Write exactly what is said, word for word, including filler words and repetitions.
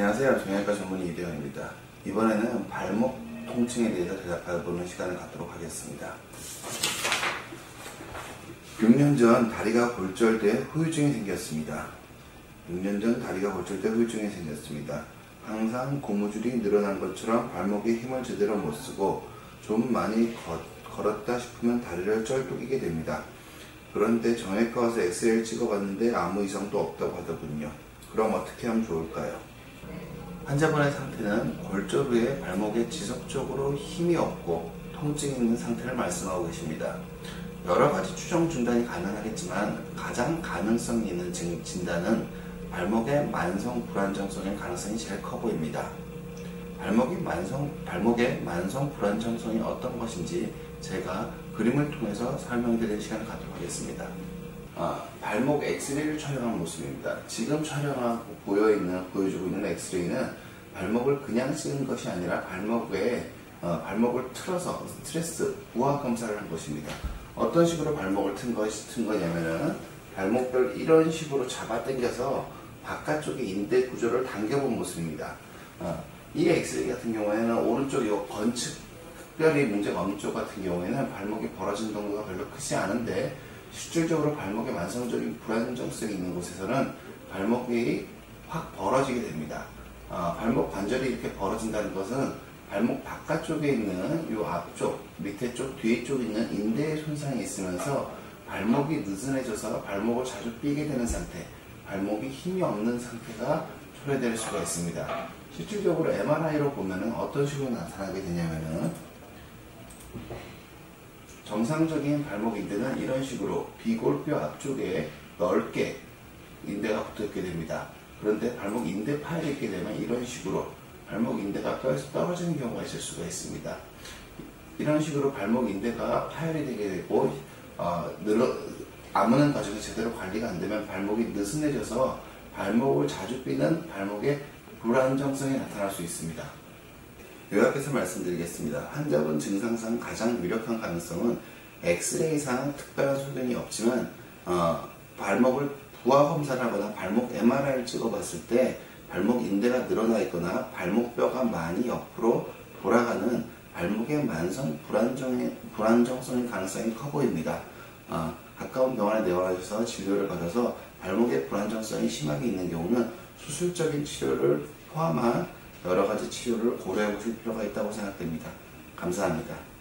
안녕하세요. 정형외과 전문의 이대현입니다. 이번에는 발목 통증에 대해서 대답해보는 시간을 갖도록 하겠습니다. 육 년 전 다리가 골절돼 후유증이 생겼습니다. 육 년 전 다리가 골절돼 후유증이 생겼습니다. 항상 고무줄이 늘어난 것처럼 발목에 힘을 제대로 못 쓰고 좀 많이 걷, 걸었다 싶으면 다리를 쩔뚝이게 됩니다. 그런데 정형외과 와서 엑스레이를 찍어봤는데 아무 이상도 없다고 하더군요. 그럼 어떻게 하면 좋을까요? 환자분의 상태는 골절 후에 발목에 지속적으로 힘이 없고 통증이 있는 상태를 말씀하고 계십니다. 여러 가지 추정 진단이 가능하겠지만 가장 가능성이 있는 진단은 발목의 만성 불안정성의 가능성이 제일 커 보입니다. 발목의 만성, 발목의 만성 불안정성이 어떤 것인지 제가 그림을 통해서 설명드리는 시간을 갖도록 하겠습니다. 아, 발목 엑스레이를 촬영한 모습입니다. 지금 촬영하고 보여있는, 보여주고 있는 엑스레이는 발목을 그냥 찍은 것이 아니라 발목에, 어, 발목을 틀어서 스트레스, 부하 검사를 한 것입니다. 어떤 식으로 발목을 튼, 것이, 튼 거냐면은 발목뼈를 이런 식으로 잡아 당겨서 바깥쪽의 인대 구조를 당겨본 모습입니다. 어, 이 엑스레이 같은 경우에는 오른쪽 이 건축, 특별히 문제가 없는 쪽 같은 경우에는 발목이 벌어진 정도가 별로 크지 않은데 실질적으로 발목에 만성적인 불안정성이 있는 곳에서는 발목이 확 벌어지게 됩니다. 어, 발목 관절이 이렇게 벌어진다는 것은 발목 바깥쪽에 있는 이 앞쪽, 밑에 쪽, 뒤에 쪽에 있는 인대의 손상이 있으면서 발목이 느슨해져서 발목을 자주 삐게 되는 상태, 발목이 힘이 없는 상태가 초래될 수가 있습니다. 실질적으로 엠알아이로 보면은 어떤 식으로 나타나게 되냐면은 정상적인 발목 인대는 이런 식으로 비골뼈 앞쪽에 넓게 인대가 붙어있게 됩니다. 그런데 발목 인대 파열이 있게 되면 이런 식으로 발목 인대가 뼈에서 떨어지는 경우가 있을 수가 있습니다. 이런 식으로 발목 인대가 파열이 되게 되고 어, 늘어, 아무는 과정이 제대로 관리가 안 되면 발목이 느슨해져서 발목을 자주 삐는 발목의 불안정성이 나타날 수 있습니다. 요약해서 말씀드리겠습니다. 환자분 증상상 가장 유력한 가능성은 엑스레이상 특별한 소견이 없지만 어, 발목을 부하 검사를 하거나 발목 엠알아이를 찍어봤을 때 발목 인대가 늘어나 있거나 발목뼈가 많이 옆으로 돌아가는 발목의 만성 불안정, 불안정성의 가능성이 커 보입니다. 어, 가까운 병원에 내원하셔서 진료를 받아서 발목의 불안정성이 심하게 있는 경우는 수술적인 치료를 포함한 여러 가지 치료를 고려해 보실 필요가 있다고 생각됩니다. 감사합니다.